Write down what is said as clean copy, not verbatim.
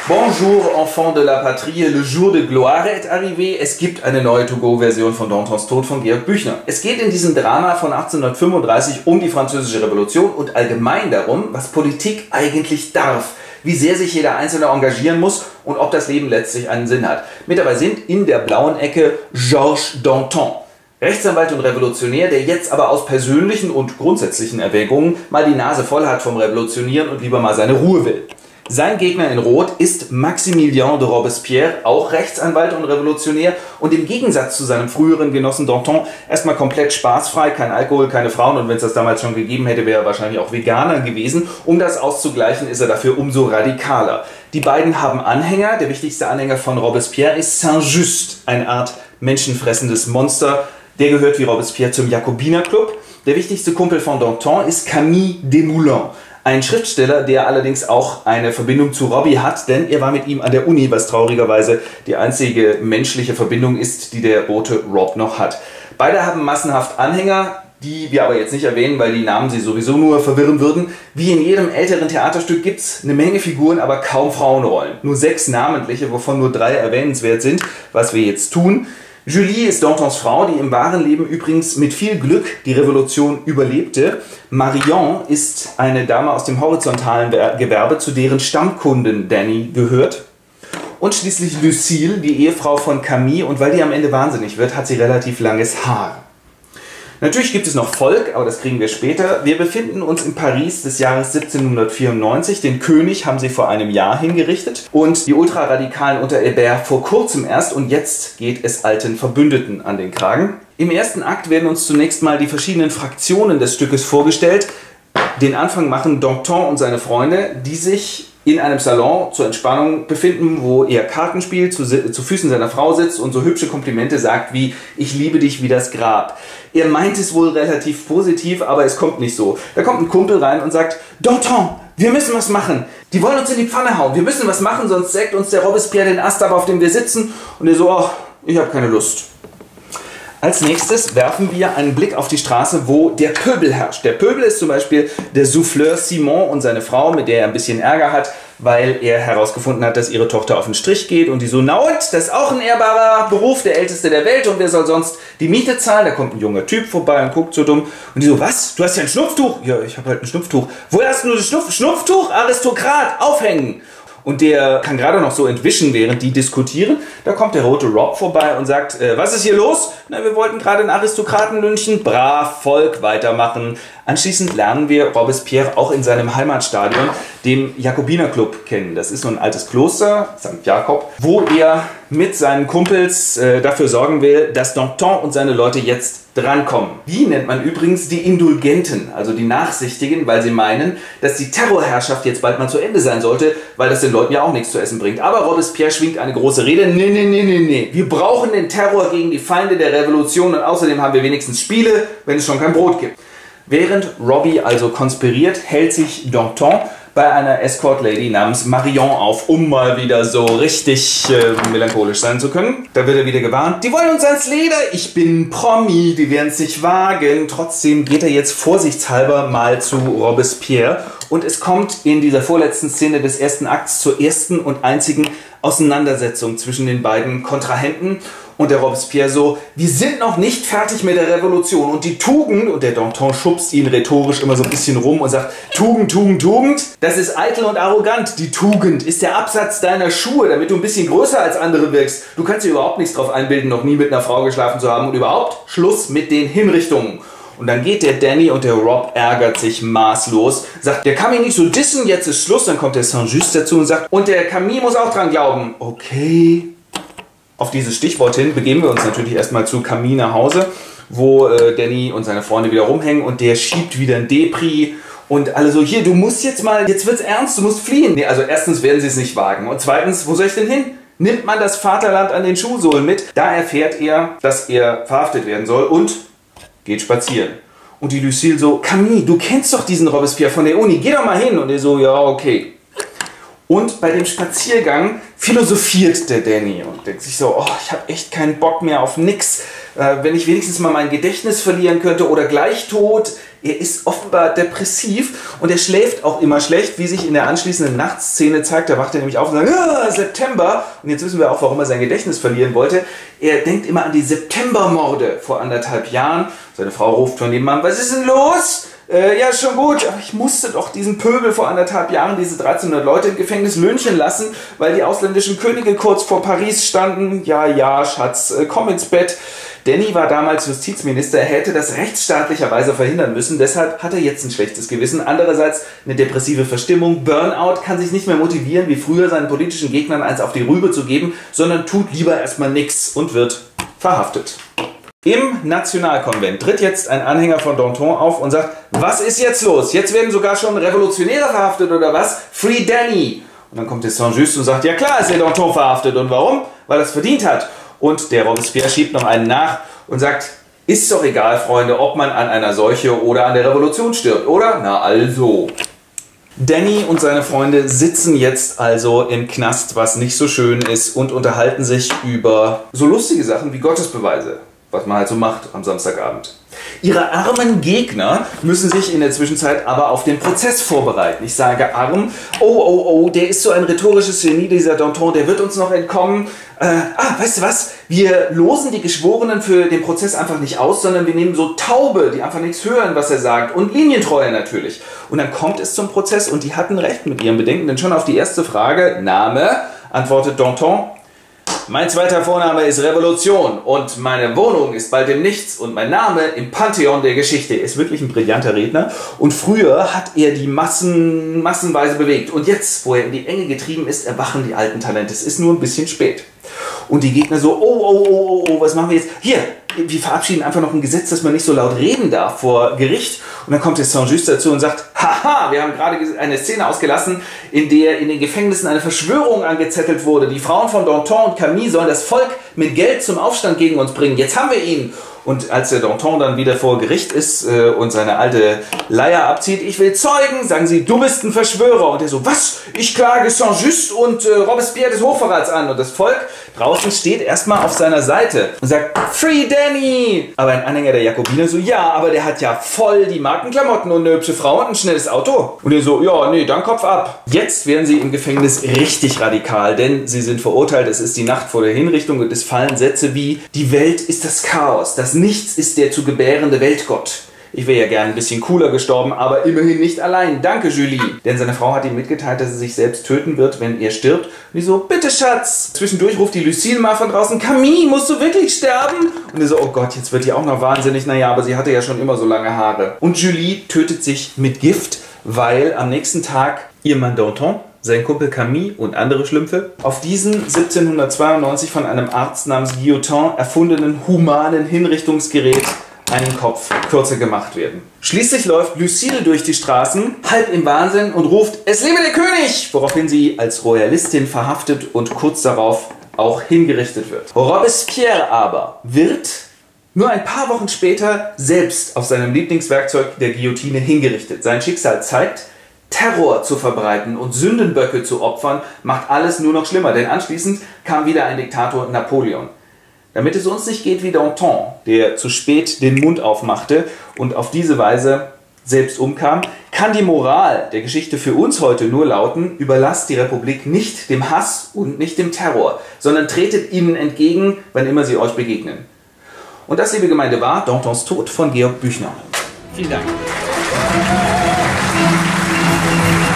Bonjour, enfants de la patrie, le jour de gloire est arrivé. Es gibt eine neue To-Go-Version von Dantons Tod von Georg Büchner. Es geht in diesem Drama von 1835 um die Französische Revolution und allgemein darum, was Politik eigentlich darf, wie sehr sich jeder Einzelne engagieren muss und ob das Leben letztlich einen Sinn hat. Mit dabei sind in der blauen Ecke Georges Danton, Rechtsanwalt und Revolutionär, der jetzt aber aus persönlichen und grundsätzlichen Erwägungen mal die Nase voll hat vom Revolutionieren und lieber mal seine Ruhe will. Sein Gegner in Rot ist Maximilien de Robespierre, auch Rechtsanwalt und Revolutionär und im Gegensatz zu seinem früheren Genossen Danton erstmal komplett spaßfrei, kein Alkohol, keine Frauen und wenn es das damals schon gegeben hätte, wäre er wahrscheinlich auch Veganer gewesen. Um das auszugleichen, ist er dafür umso radikaler. Die beiden haben Anhänger, der wichtigste Anhänger von Robespierre ist Saint-Just, eine Art menschenfressendes Monster. Der gehört wie Robespierre zum Jakobinerclub. Der wichtigste Kumpel von Danton ist Camille Desmoulins. Ein Schriftsteller, der allerdings auch eine Verbindung zu Robbie hat, denn er war mit ihm an der Uni, was traurigerweise die einzige menschliche Verbindung ist, die der rote Rob noch hat. Beide haben massenhaft Anhänger, die wir aber jetzt nicht erwähnen, weil die Namen sie sowieso nur verwirren würden. Wie in jedem älteren Theaterstück gibt es eine Menge Figuren, aber kaum Frauenrollen. Nur 6 namentliche, wovon nur 3 erwähnenswert sind, was wir jetzt tun. Julie ist Dantons Frau, die im wahren Leben übrigens mit viel Glück die Revolution überlebte. Marion ist eine Dame aus dem horizontalen Gewerbe, zu deren Stammkunden Danny gehört. Und schließlich Lucille, die Ehefrau von Camille, und weil die am Ende wahnsinnig wird, hat sie relativ langes Haar. Natürlich gibt es noch Volk, aber das kriegen wir später. Wir befinden uns in Paris des Jahres 1794. Den König haben sie vor einem Jahr hingerichtet und die Ultraradikalen unter Hébert vor kurzem erst und jetzt geht es alten Verbündeten an den Kragen. Im ersten Akt werden uns zunächst mal die verschiedenen Fraktionen des Stückes vorgestellt. Den Anfang machen Danton und seine Freunde, die sich in einem Salon zur Entspannung befinden, wo er Karten spielt, zu Füßen seiner Frau sitzt und so hübsche Komplimente sagt wie „Ich liebe dich wie das Grab". Er meint es wohl relativ positiv, aber es kommt nicht so. Da kommt ein Kumpel rein und sagt: "Danton, wir müssen was machen. Die wollen uns in die Pfanne hauen. Wir müssen was machen, sonst sägt uns der Robespierre den Ast ab, auf dem wir sitzen." Und er so: "Oh, ich habe keine Lust." Als nächstes werfen wir einen Blick auf die Straße, wo der Pöbel herrscht. Der Pöbel ist zum Beispiel der Souffleur Simon und seine Frau, mit der er ein bisschen Ärger hat, weil er herausgefunden hat, dass ihre Tochter auf den Strich geht und die so: "Na und, das ist auch ein ehrbarer Beruf, der älteste der Welt und wer soll sonst die Miete zahlen?" Da kommt ein junger Typ vorbei und guckt so dumm und die so: "Was? Du hast ja ein Schnupftuch?" "Ja, ich habe halt ein Schnupftuch." "Woher hast du das Schnupftuch? Aristokrat, aufhängen." Und der kann gerade noch so entwischen, während die diskutieren. Da kommt der rote Rob vorbei und sagt: "Was ist hier los?" "Na, wir wollten gerade einen Aristokraten lynchen." "Brav, Volk, weitermachen." Anschließend lernen wir Robespierre auch in seinem Heimatstadion, dem Jakobinerclub, kennen. Das ist so ein altes Kloster, St. Jakob, wo er mit seinen Kumpels dafür sorgen will, dass Danton und seine Leute jetzt drankommen. Die nennt man übrigens die Indulgenten, also die Nachsichtigen, weil sie meinen, dass die Terrorherrschaft jetzt bald mal zu Ende sein sollte, weil das den Leuten ja auch nichts zu essen bringt. Aber Robespierre schwingt eine große Rede: Nee. Wir brauchen den Terror gegen die Feinde der Revolution und außerdem haben wir wenigstens Spiele, wenn es schon kein Brot gibt. Während Robbie also konspiriert, hält sich Danton bei einer Escort-Lady namens Marion auf, um mal wieder so richtig melancholisch sein zu können. Da wird er wieder gewarnt: "Die wollen uns ans Leder, ich bin Promi, die werden es nicht wagen." Trotzdem geht er jetzt vorsichtshalber mal zu Robespierre und es kommt in dieser vorletzten Szene des ersten Akts zur ersten und einzigen Auseinandersetzung zwischen den beiden Kontrahenten. Und der Robespierre so: "Wir sind noch nicht fertig mit der Revolution und die Tugend", und der Danton schubst ihn rhetorisch immer so ein bisschen rum und sagt: "Tugend, das ist eitel und arrogant. Die Tugend ist der Absatz deiner Schuhe, damit du ein bisschen größer als andere wirkst. Du kannst dir überhaupt nichts drauf einbilden, noch nie mit einer Frau geschlafen zu haben und überhaupt Schluss mit den Hinrichtungen." Und dann geht der Danny und der Rob ärgert sich maßlos, sagt: "Der kann mich nicht so dissen, jetzt ist Schluss." Dann kommt der Saint-Just dazu und sagt: "Und der Camille muss auch dran glauben." Okay. Auf dieses Stichwort hin begeben wir uns natürlich erstmal zu Camille nach Hause, wo Danny und seine Freunde wieder rumhängen und der schiebt wieder ein Depri und alle so: "Hier, du musst jetzt mal, jetzt wird's ernst, du musst fliehen." Nee, also erstens werden sie es nicht wagen und zweitens, wo soll ich denn hin? Nimmt man das Vaterland an den Schuhsohlen mit? Da erfährt er, dass er verhaftet werden soll und geht spazieren. Und die Lucille so: "Camille, du kennst doch diesen Robespierre von der Uni, geh doch mal hin." Und er so: "Ja, okay." Und bei dem Spaziergang philosophiert der Danny und denkt sich so: "Oh, ich habe echt keinen Bock mehr auf nix. Wenn ich wenigstens mal mein Gedächtnis verlieren könnte oder gleich tot, er ist offenbar depressiv und er schläft auch immer schlecht, wie sich in der anschließenden Nachtszene zeigt. Da wacht er nämlich auf und sagt, September. Und jetzt wissen wir auch, warum er sein Gedächtnis verlieren wollte. Er denkt immer an die Septembermorde vor 1,5 Jahren. Seine Frau ruft von nebenan, was ist denn los? Ja, schon gut, aber ich musste doch diesen Pöbel vor 1,5 Jahren, diese 1300 Leute im Gefängnis lynchen lassen, weil die ausländischen Könige kurz vor Paris standen. Ja, Schatz, komm ins Bett. Danny war damals Justizminister, er hätte das rechtsstaatlicherweise verhindern müssen, deshalb hat er jetzt ein schlechtes Gewissen. Andererseits eine depressive Verstimmung, Burnout, kann sich nicht mehr motivieren, wie früher seinen politischen Gegnern eins auf die Rübe zu geben, sondern tut lieber erstmal nichts und wird verhaftet. Im Nationalkonvent tritt jetzt ein Anhänger von Danton auf und sagt, was ist jetzt los? Jetzt werden sogar schon Revolutionäre verhaftet oder was? Free Danny! Und dann kommt der Saint-Just und sagt, ja klar ist der Danton verhaftet. Und warum? Weil er es verdient hat. Und der Robespierre schiebt noch einen nach und sagt, ist doch egal, Freunde, ob man an einer Seuche oder an der Revolution stirbt, oder? Na also. Danny und seine Freunde sitzen jetzt also im Knast, was nicht so schön ist, und unterhalten sich über so lustige Sachen wie Gottesbeweise, was man halt so macht am Samstagabend. Ihre armen Gegner müssen sich in der Zwischenzeit aber auf den Prozess vorbereiten. Ich sage arm, oh, der ist so ein rhetorisches Genie, dieser Danton, der wird uns noch entkommen. Weißt du was? Wir losen die Geschworenen für den Prozess einfach nicht aus, sondern wir nehmen so Taube, die einfach nichts hören, was er sagt, und Linientreue natürlich. Und dann kommt es zum Prozess und die hatten recht mit ihren Bedenken, denn schon auf die erste Frage, Name, antwortet Danton, mein zweiter Vorname ist Revolution und meine Wohnung ist bald im Nichts und mein Name im Pantheon der Geschichte. Er ist wirklich ein brillanter Redner und früher hat er die massenweise bewegt. Und jetzt, wo er in die Enge getrieben ist, erwachen die alten Talente. Es ist nur ein bisschen spät. Und die Gegner so, oh, was machen wir jetzt? Hier, wir verabschieden einfach noch ein Gesetz, dass man nicht so laut reden darf vor Gericht. Und dann kommt der Saint-Just dazu und sagt, haha, wir haben gerade eine Szene ausgelassen, in der in den Gefängnissen eine Verschwörung angezettelt wurde. Die Frauen von Danton und Camille sollen das Volk mit Geld zum Aufstand gegen uns bringen. Jetzt haben wir ihn. Und als der Danton dann wieder vor Gericht ist und seine alte Leier abzieht, ich will zeugen, sagen sie, du bist ein Verschwörer. Und er so, was? Ich klage Saint-Just und Robespierre des Hochverrats an. Und das Volk draußen steht erstmal auf seiner Seite und sagt, Free Danny! Aber ein Anhänger der Jakobiner so, ja, aber der hat ja voll die Markenklamotten und eine hübsche Frau und ein schnelles Auto. Und er so, ja, nee, dann Kopf ab. Jetzt werden sie im Gefängnis richtig radikal, denn sie sind verurteilt, es ist die Nacht vor der Hinrichtung und es fallen Sätze wie, die Welt ist das Chaos, das Nichts ist der zu gebärende Weltgott. Ich wäre ja gern ein bisschen cooler gestorben, aber immerhin nicht allein. Danke, Julie. Denn seine Frau hat ihm mitgeteilt, dass sie sich selbst töten wird, wenn er stirbt. Und die so, bitte Schatz. Zwischendurch ruft die Lucille mal von draußen, Camille, musst du wirklich sterben? Und er so, oh Gott, jetzt wird die auch noch wahnsinnig. Naja, aber sie hatte ja schon immer so lange Haare. Und Julie tötet sich mit Gift, weil am nächsten Tag ihr Mann Danton, sein Kumpel Camille und andere Schlümpfe auf diesen 1792 von einem Arzt namens Guillotin erfundenen humanen Hinrichtungsgerät einen Kopf kürzer gemacht werden. Schließlich läuft Lucille durch die Straßen, halb im Wahnsinn, und ruft, es lebe der König! Woraufhin sie als Royalistin verhaftet und kurz darauf auch hingerichtet wird. Robespierre aber wird nur ein paar Wochen später selbst auf seinem Lieblingswerkzeug der Guillotine hingerichtet. Sein Schicksal zeigt, Terror zu verbreiten und Sündenböcke zu opfern, macht alles nur noch schlimmer, denn anschließend kam wieder ein Diktator, Napoleon. Damit es uns nicht geht wie Danton, der zu spät den Mund aufmachte und auf diese Weise selbst umkam, kann die Moral der Geschichte für uns heute nur lauten, überlasst die Republik nicht dem Hass und nicht dem Terror, sondern tretet ihnen entgegen, wann immer sie euch begegnen. Und das, liebe Gemeinde, war Dantons Tod von Georg Büchner. Vielen Dank.